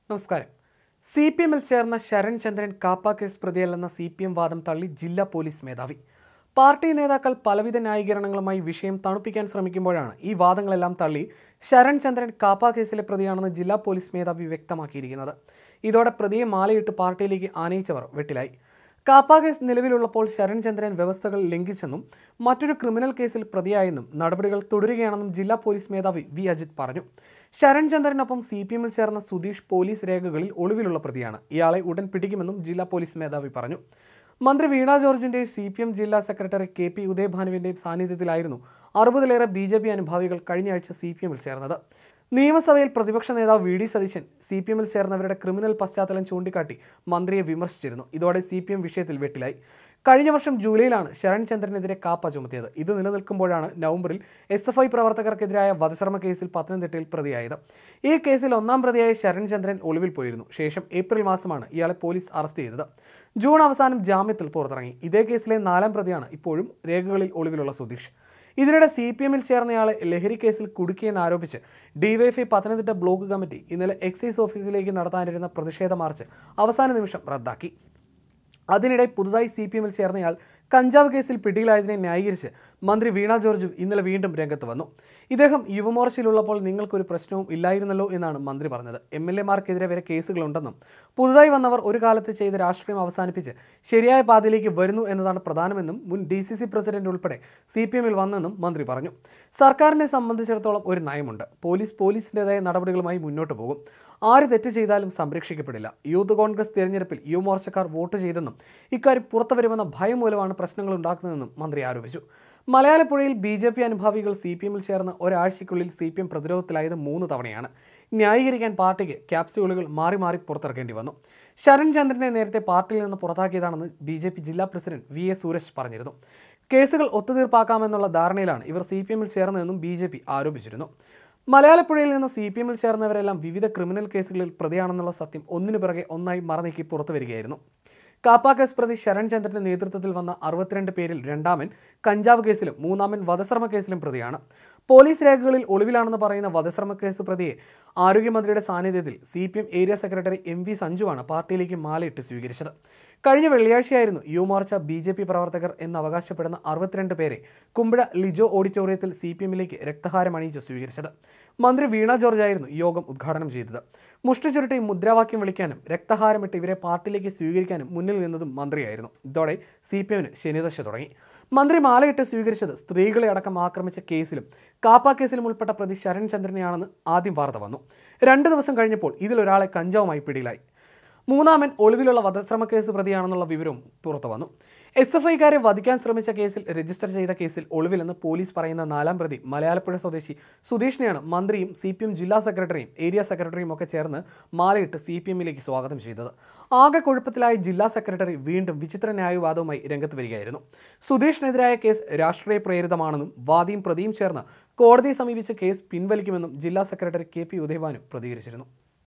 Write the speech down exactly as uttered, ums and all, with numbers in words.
നമസ്കാരം. C P എമ്മിൽ ചേർന്ന ശരൺ ചന്ദ്രൻ കാപ്പ കേസ് പ്രതിയല്ലെന്ന സി പി എം വാദം തള്ളി ജില്ലാ പോലീസ് മേധാവി. പാർട്ടി നേതാക്കൾ പലവിധ ന്യായീകരണങ്ങളുമായി വിഷയം തണുപ്പിക്കാൻ ശ്രമിക്കുമ്പോഴാണ് ഈ വാദങ്ങളെല്ലാം തള്ളി ശരൺ ചന്ദ്രൻ കാപ്പ കേസിലെ പ്രതിയാണെന്ന് ജില്ലാ പോലീസ് മേധാവി വ്യക്തമാക്കിയിരിക്കുന്നത്. ഇതോടെ പ്രതിയെ മാലയിട്ട് പാർട്ടിയിലേക്ക് ആനയിച്ചവർ വെട്ടിലായി. കാപ്പ കേസ് നിലവിലുള്ളപ്പോൾ ശരൺ ചന്ദ്രൻ വ്യവസ്ഥകൾ ലംഘിച്ചെന്നും മറ്റൊരു ക്രിമിനൽ കേസിൽ പ്രതിയായെന്നും നടപടികൾ തുടരുകയാണെന്നും ജില്ലാ പോലീസ് മേധാവി വി അജിത് പറഞ്ഞു. ശരൺ ചന്ദ്രനൊപ്പം സി പി എമ്മിൽ ചേർന്ന സുധീഷ് പോലീസ് രേഖകളിൽ ഒളിവിലുള്ള പ്രതിയാണ്. ഇയാളെ ഉടൻ പിടിക്കുമെന്നും ജില്ലാ പോലീസ് മേധാവി പറഞ്ഞു. മന്ത്രി വീണ ജോർജിൻ്റെയും സി പി എം ജില്ലാ സെക്രട്ടറി കെ പി ഉദയഭാനുവിൻ്റെയും സാന്നിധ്യത്തിലായിരുന്നു അറുപതിലേറെ ബി ജെ പി അനുഭാവികൾ കഴിഞ്ഞയാഴ്ച സി പി എമ്മിൽ ചേർന്നത്. നിയമസഭയിൽ പ്രതിപക്ഷ നേതാവ് V D Satheesan C P എമ്മിൽ ചേർന്നവരുടെ ക്രിമിനൽ പശ്ചാത്തലം ചൂണ്ടിക്കാട്ടി മന്ത്രിയെ വിമർശിച്ചിരുന്നു. ഇതോടെ സി പി എം വിഷയത്തിൽ വെട്ടിലായി. കഴിഞ്ഞ വർഷം ജൂലൈയിലാണ് ശരൺ ചന്ദ്രനെതിരെ കാപ്പ ചുമത്തിയത്. ഇത് നിലനിൽക്കുമ്പോഴാണ് നവംബറിൽ എസ് എഫ് ഐ പ്രവർത്തകർക്കെതിരായ വധശ്രമ കേസിൽ പത്തനംതിട്ടയിൽ പ്രതിയായത്. ഈ കേസിൽ ഒന്നാം പ്രതിയായ ശരൺ ചന്ദ്രൻ ഒളിവിൽ പോയിരുന്നു. ശേഷം ഏപ്രിൽ മാസമാണ് ഇയാളെ പോലീസ് അറസ്റ്റ് ചെയ്തത്. ജൂൺ അവസാനം ജാമ്യത്തിൽ പുറത്തിറങ്ങി. ഇതേ കേസിലെ നാലാം പ്രതിയാണ് ഇപ്പോഴും രേഖകളിൽ ഒളിവിലുള്ള സുധീഷ്. ഇതിനിടെ സി പി എമ്മിൽ ചേർന്നയാളെ ലഹരി കേസിൽ കുടുക്കിയെന്നാരോപിച്ച് ഡിവൈഎഫ്ഐ പത്തനംതിട്ട ബ്ലോക്ക് കമ്മിറ്റി ഇന്നലെ എക്സൈസ് ഓഫീസിലേക്ക് നടത്താനിരുന്ന പ്രതിഷേധ മാർച്ച് അവസാന നിമിഷം റദ്ദാക്കി. അതിനിടെ പുതുതായി സി പി എമ്മിൽ ചേർന്നയാൾ കഞ്ചാവ് കേസിൽ പിടിയിലായതിനെ ന്യായീകരിച്ച് മന്ത്രി വീണ ജോർജ് ഇന്നലെ വീണ്ടും രംഗത്ത് വന്നു. ഇദ്ദേഹം യുവമോർച്ചയിലുള്ളപ്പോൾ നിങ്ങൾക്കൊരു പ്രശ്നവും ഇല്ലായിരുന്നല്ലോ എന്നാണ് മന്ത്രി പറഞ്ഞത്. എം എൽ എമാർക്കെതിരെ വരെ കേസുകളുണ്ടെന്നും പുതുതായി വന്നവർ ഒരു കാലത്ത് ചെയ്ത രാഷ്ട്രീയം അവസാനിപ്പിച്ച് ശരിയായ പാതയിലേക്ക് വരുന്നു എന്നതാണ് പ്രധാനമെന്നും മുൻ ഡി സി സി പ്രസിഡന്റ് ഉൾപ്പെടെ സി പി എമ്മിൽ വന്നെന്നും മന്ത്രി പറഞ്ഞു. സർക്കാരിനെ സംബന്ധിച്ചിടത്തോളം ഒരു നയമുണ്ട്. പോലീസ് പോലീസിൻ്റെതായ നടപടികളുമായി മുന്നോട്ട് പോകും. ആര് തെറ്റ് ചെയ്താലും സംരക്ഷിക്കപ്പെടില്ല. യൂത്ത് കോൺഗ്രസ് തിരഞ്ഞെടുപ്പിൽ യുവമോർച്ചക്കാർ വോട്ട് ചെയ്തെന്നും ഇക്കാര്യം പുറത്തു വരുമെന്ന ഭയം മൂലമാണ് പ്രശ്നങ്ങൾ ഉണ്ടാക്കുന്നതെന്നും മന്ത്രി ആരോപിച്ചു. മലയാളപ്പുഴയിൽ ബി ജെ പി അനുഭാവികൾ സി പി എമ്മിൽ ചേർന്ന് ഒരാഴ്ചയ്ക്കുള്ളിൽ സി പി എം പ്രതിരോധത്തിലായത് മൂന്ന് തവണയാണ്. ന്യായീകരിക്കാൻ പാർട്ടിക്ക് ക്യാപ്സ്യൂളുകൾ മാറി മാറി പുറത്തിറക്കേണ്ടി വന്നു. ശരൺ ചന്ദ്രനെ നേരത്തെ പാർട്ടിയിൽ നിന്ന് പുറത്താക്കിയതാണെന്ന് ബി ജെ പി ജില്ലാ പ്രസിഡന്റ് വി എ സൂരജ് പറഞ്ഞിരുന്നു. കേസുകൾ ഒത്തുതീർപ്പാക്കാമെന്നുള്ള ധാരണയിലാണ് ഇവർ സി പി എമ്മിൽ ചേർന്നതെന്നും ബി ജെ പി ആരോപിച്ചിരുന്നു. മലയാളപ്പുഴയിൽ നിന്ന് സി പി എമ്മിൽ ചേർന്നവരെല്ലാം വിവിധ ക്രിമിനൽ കേസുകളിൽ പ്രതിയാണെന്നുള്ള സത്യം ഒന്നിനു പിറകെ ഒന്നായി മറനീക്കി പുറത്തു വരികയായിരുന്നു. കാപ്പ കേസ് പ്രതി ശരൺ ചന്ദ്രന്റെ നേതൃത്വത്തിൽ വന്ന അറുപത്തിരണ്ട് പേരിൽ രണ്ടാമൻ കഞ്ചാവ് കേസിലും മൂന്നാമൻ വധശ്രമ കേസിലും പ്രതിയാണ്. പോലീസ് രേഖകളിൽ ഒളിവിലാണെന്ന് പറയുന്ന വധശ്രമ കേസ് പ്രതിയെ ആരോഗ്യമന്ത്രിയുടെ സാന്നിധ്യത്തിൽ C P M area secretary M V സഞ്ജുവാണ് പാർട്ടിയിലേക്ക് മാലയിട്ട് സ്വീകരിച്ചത്. കഴിഞ്ഞ വെള്ളിയാഴ്ചയായിരുന്നു യുവമോർച്ച ബി ജെ പി പ്രവർത്തകർ എന്ന് അവകാശപ്പെടുന്ന അറുപത്തിരണ്ട് പേരെ കുമ്പഴ ലിജോ ഓഡിറ്റോറിയത്തിൽ സി പി എമ്മിലേക്ക് രക്തഹാരം അണിയിച്ച് സ്വീകരിച്ചത്. മന്ത്രി വീണ ജോർജ് ആയിരുന്നു യോഗം ഉദ്ഘാടനം ചെയ്തത്. മുഷ്ടി ചുരുട്ടി മുദ്രാവാക്യം വിളിക്കാനും രക്തഹാരമിട്ട് ഇവരെ പാർട്ടിയിലേക്ക് സ്വീകരിക്കാനും മുന്നിൽ നിന്നതും മന്ത്രിയായിരുന്നു. ഇതോടെ സി പി എമ്മിന് ശനിദശ തുടങ്ങി. മന്ത്രി മാലയിട്ട് സ്വീകരിച്ചത് സ്ത്രീകളെ അടക്കം ആക്രമിച്ച കേസിലും കാപ്പ കേസിലും ഉൾപ്പെട്ട പ്രതി ശരൺ ചന്ദ്രനെയാണെന്ന് ആദ്യം വാർത്ത വന്നു. രണ്ട് ദിവസം കഴിഞ്ഞപ്പോൾ ഇതിലൊരാളെ കഞ്ചാവുമായി പിടിയിലായി. മൂന്നാമൻ ഒളിവിലുള്ള വധശ്രമ കേസ് പ്രതിയാണെന്നുള്ള വിവരവും പുറത്തു വന്നു. എസ് എഫ് ഐക്കാരെ വധിക്കാൻ ശ്രമിച്ച കേസിൽ രജിസ്റ്റർ ചെയ്ത കേസിൽ ഒളിവിലെന്ന് പോലീസ് പറയുന്ന നാലാം പ്രതി മലയാളപ്പുഴ സ്വദേശി സുധീഷിനെയാണ് മന്ത്രിയും സി പി എം ജില്ലാ സെക്രട്ടറിയും ഏരിയ സെക്രട്ടറിയും ഒക്കെ ചേർന്ന് മാലയിട്ട് സി പി എമ്മിലേക്ക് സ്വാഗതം ചെയ്തത്. ആകെ കുഴപ്പത്തിലായ ജില്ലാ സെക്രട്ടറി വീണ്ടും വിചിത്ര ന്യായവാദവുമായി രംഗത്ത് വരികയായിരുന്നു. സുധീഷിനെതിരായ കേസ് രാഷ്ട്രീയ പ്രേരിതമാണെന്നും വാദിയും പ്രതിയും ചേർന്ന് കോടതിയെ സമീപിച്ച് കേസ് പിൻവലിക്കുമെന്നും ജില്ലാ സെക്രട്ടറി കെ പി ഉദയഭാനു പ്രതികരിച്ചിരുന്നു.